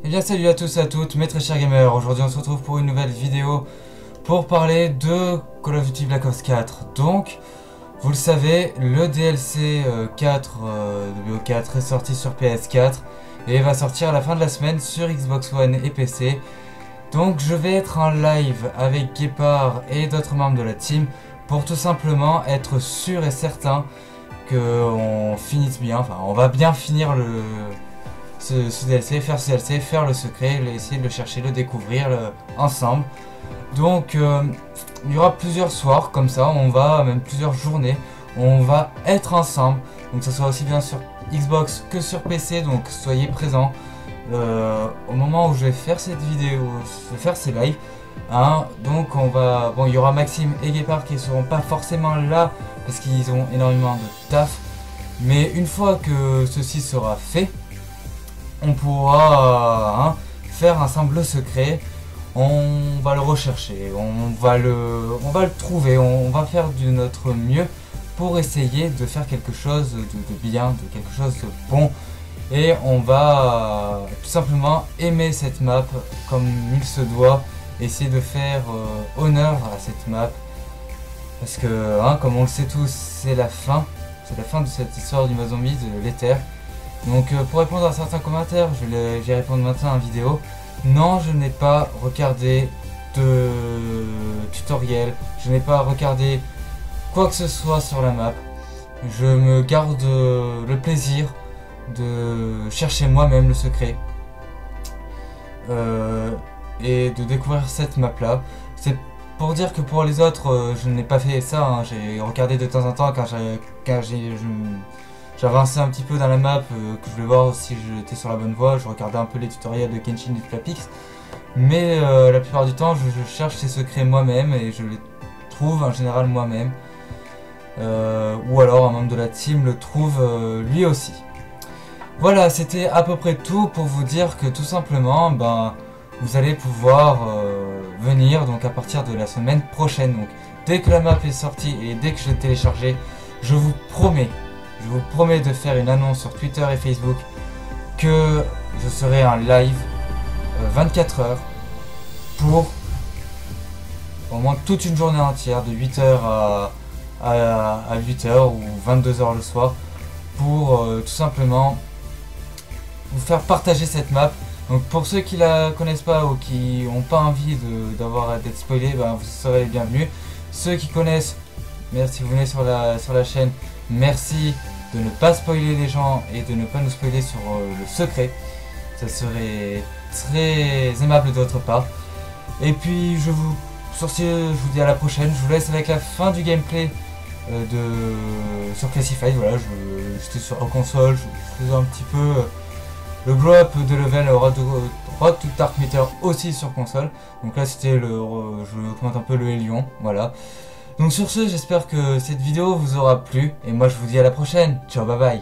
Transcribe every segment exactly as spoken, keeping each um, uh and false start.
Eh bien salut à tous et à toutes, mes très chers gamers. Aujourd'hui on se retrouve pour une nouvelle vidéo pour parler de Call of Duty Black Ops quatre. Donc, vous le savez, le D L C euh, quatre euh, de B O quatre est sorti sur P S quatre et va sortir à la fin de la semaine sur Xbox One et P C. Donc je vais être en live avec Guépard et d'autres membres de la team pour tout simplement être sûr et certain qu'on finisse bien, enfin on va bien finir le... Ce, ce D L C, faire ce D L C, faire le secret, essayer de le chercher, le découvrir le, ensemble. Donc euh, il y aura plusieurs soirs comme ça, on va, même plusieurs journées, on va être ensemble. Donc ça sera aussi bien sur Xbox que sur P C, donc soyez présents euh, au moment où je vais faire cette vidéo, je vais faire ces lives. Hein. Donc on va, bon il y aura Maxime et Guépard qui ne seront pas forcément là parce qu'ils ont énormément de taf. Mais une fois que ceci sera fait, on pourra hein, faire ensemble le secret, on va le rechercher, on va le, on va le trouver, on, on va faire de notre mieux pour essayer de faire quelque chose de, de bien, de quelque chose de bon. Et on va euh, tout simplement aimer cette map comme il se doit, essayer de faire euh, honneur à cette map. Parce que, hein, comme on le sait tous, c'est la fin, c'est la fin de cette histoire du Zombie, de l'Ether. Donc euh, pour répondre à certains commentaires, je vais, je vais répondre maintenant en vidéo. Non, je n'ai pas regardé de tutoriel, je n'ai pas regardé quoi que ce soit sur la map. Je me garde euh, le plaisir de chercher moi-même le secret euh, et de découvrir cette map là. C'est pour dire que pour les autres, euh, je n'ai pas fait ça, hein. J'ai regardé de temps en temps quand j'ai... J'avançais un petit peu dans la map, euh, que je voulais voir si j'étais sur la bonne voie, je regardais un peu les tutoriels de Kenshin et Flapix. Mais euh, la plupart du temps, je, je cherche ces secrets moi-même et je les trouve en général moi-même. Euh, ou alors un membre de la team le trouve euh, lui aussi. Voilà, c'était à peu près tout pour vous dire que tout simplement, ben, vous allez pouvoir euh, venir donc à partir de la semaine prochaine. Donc, dès que la map est sortie et dès que je l'ai téléchargée, je vous promets. Je vous promets de faire une annonce sur Twitter et Facebook que je serai en live euh, vingt-quatre heures pour au moins toute une journée entière de huit heures à, à, à huit heures ou vingt-deux heures le soir pour euh, tout simplement vous faire partager cette map. Donc pour ceux qui la connaissent pas ou qui n'ont pas envie d'avoir d'être spoilés, ben, vous serez les bienvenus. Ceux qui connaissent, merci, vous venez sur la, sur la chaîne. Merci de ne pas spoiler les gens et de ne pas nous spoiler sur euh, le secret. Ça serait très aimable de votre part. Et puis je vous, sur ce, je vous dis à la prochaine. Je vous laisse avec la fin du gameplay euh, de sur Classified. Voilà, j'étais sur en console, je faisais un petit peu euh, le blow up de level Road to, Road to Dark Matter aussi sur console. Donc là c'était le, euh, je commente un peu le Hélion, voilà. Donc sur ce, j'espère que cette vidéo vous aura plu, et moi je vous dis à la prochaine. Ciao, bye bye.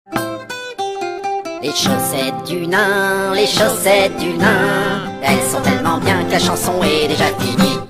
Les chaussettes du nain, les chaussettes du nain, elles sont tellement bien que la chanson est déjà finie.